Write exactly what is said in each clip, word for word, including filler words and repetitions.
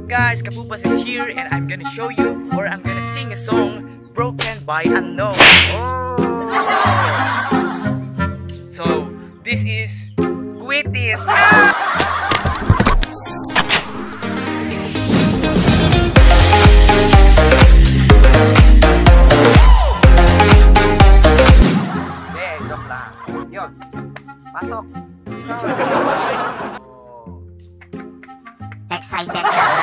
Guys, Kapupas is here and I'm gonna show you, or I'm gonna sing a song, Broken by Unknown. Oh! So, this is Quitties. Ah! Eh, joke lang. Yun. Pasok. Excited ka ba?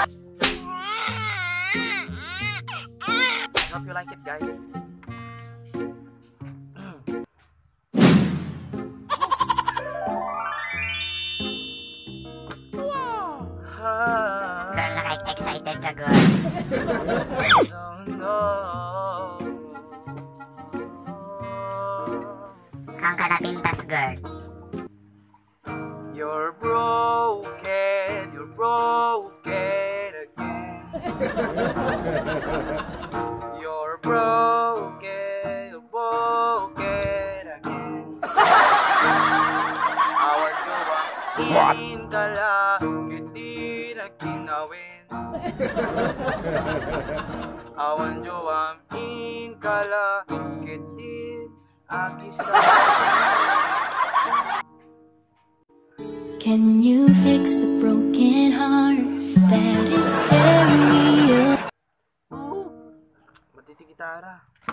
I hope you like it, guys. Girl, naka-excited ka, girl. No, no. Kang ka na pintas, girl. You're broken, you're broken again. You're broken, you're broken again. Awan ko ba in kala, kiti na kinawin. Awan jo am in kala, kiti akisa. Can you fix a broken heart that is tearing me up? Ooh, matiti gitara.